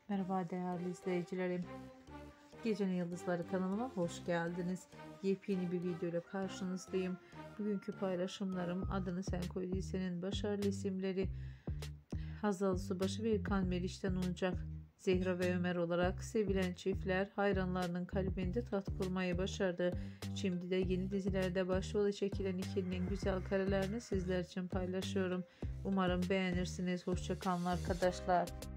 Merhaba değerli izleyicilerim. Gecenin Yıldızları kanalıma hoş geldiniz. Yepyeni bir video ile karşınızdayım. Bugünkü paylaşımlarım Adını Sen Koy dizisinin başarılı isimleri Hazal Subaşı ve İlkan Meriç'ten olacak. Zehra ve Ömer olarak sevilen çiftler hayranlarının kalbinde taht kurmayı başardı. Şimdi de yeni dizilerde başrolü çekilen ikilinin güzel karelerini sizler için paylaşıyorum. Umarım beğenirsiniz. Hoşça kalın arkadaşlar.